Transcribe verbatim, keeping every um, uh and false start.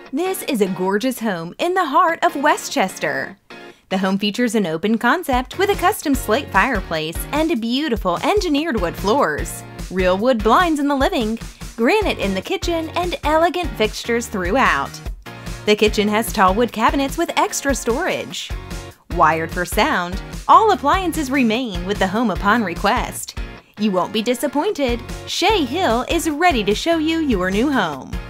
This is a gorgeous home in the heart of Westchester. The home features an open concept with a custom slate fireplace and beautiful engineered wood floors, real wood blinds in the living, granite in the kitchen, and elegant fixtures throughout. The kitchen has tall wood cabinets with extra storage. Wired for sound, all appliances remain with the home upon request. You won't be disappointed. Shai is ready to show you your new home.